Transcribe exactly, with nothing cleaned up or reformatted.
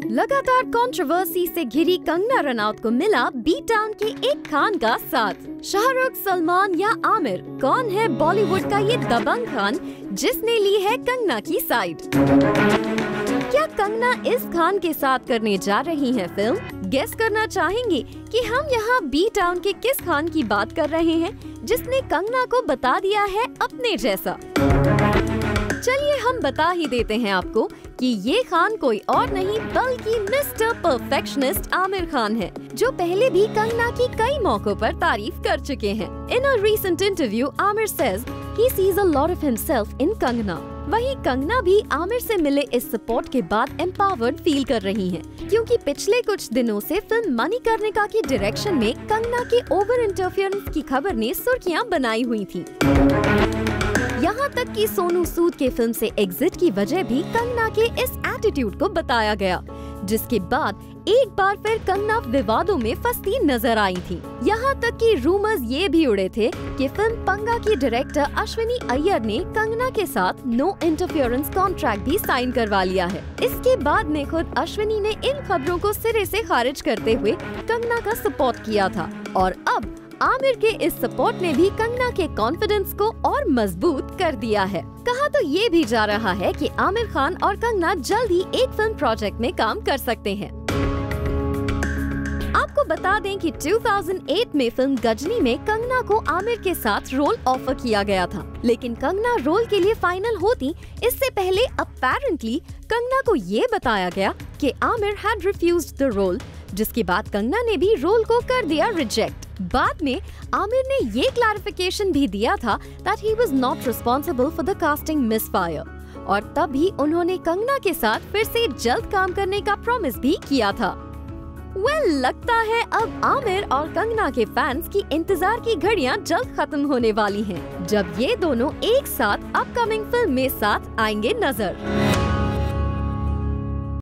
लगातार कंट्रोवर्सी से घिरी कंगना रनौत को मिला बी टाउन के एक खान का साथ। शाहरुख, सलमान या आमिर, कौन है बॉलीवुड का ये दबंग खान जिसने ली है कंगना की साइड? क्या कंगना इस खान के साथ करने जा रही हैं फिल्म? गेस करना चाहेंगे कि हम यहाँ बी टाउन के किस खान की बात कर रहे हैं जिसने कंगना को बता दिया है अपने जैसा? चलिए हम बता ही देते हैं आपको कि ये खान कोई और नहीं बल्कि मिस्टर परफेक्शनिस्ट आमिर खान है, जो पहले भी कंगना की कई मौकों पर तारीफ कर चुके हैं। In a recent interview Aamir says he sees a lot of himself in Kangana. वहीं कंगना भी आमिर से मिले इस सपोर्ट के बाद एम्पावर्ड फील कर रही हैं, क्योंकि पिछले कुछ दिनों से फिल्म मणिकर्णिका की डायरेक्शन में कंगना के ओवर इंटरफियरेंस की खबर ने सुर्खियां बनाई हुई थी। यहाँ तक कि सोनू सूद के फिल्म से एग्जिट की वजह भी कंगना के इस एटीट्यूड को बताया गया, जिसके बाद एक बार फिर कंगना विवादों में फंसती नजर आई थी। यहाँ तक कि रूमर्स ये भी उड़े थे कि फिल्म पंगा की डायरेक्टर अश्विनी अय्यर ने कंगना के साथ नो इंटरफियरेंस कॉन्ट्रैक्ट भी साइन करवा लिया है। इसके बाद में खुद अश्विनी ने इन खबरों को सिरे से खारिज करते हुए कंगना का सपोर्ट किया था, और अब आमिर के इस सपोर्ट ने भी कंगना के कॉन्फिडेंस को और मजबूत कर दिया है। कहा तो ये भी जा रहा है कि आमिर खान और कंगना जल्द ही एक फिल्म प्रोजेक्ट में काम कर सकते हैं। आपको बता दें कि दो हज़ार आठ में फिल्म गजनी में कंगना को आमिर के साथ रोल ऑफर किया गया था, लेकिन कंगना रोल के लिए फाइनल होती इससे पहले अपेरेंटली कंगना को ये बताया गया कि Aamir had refused the role, जिसके बाद कंगना ने भी रोल को कर दिया रिजेक्ट। बाद में आमिर ने ये क्लैरिफिकेशन भी दिया था that he was not responsible for the casting misfire, और तब ही उन्होंने कंगना के साथ फिर से जल्द काम करने का प्रॉमिस भी किया था। वेल well, लगता है अब आमिर और कंगना के फैंस की इंतजार की घड़ियां जल्द खत्म होने वाली हैं, जब ये दोनों एक साथ अपकमिंग फिल्म में साथ आएंगे नजर।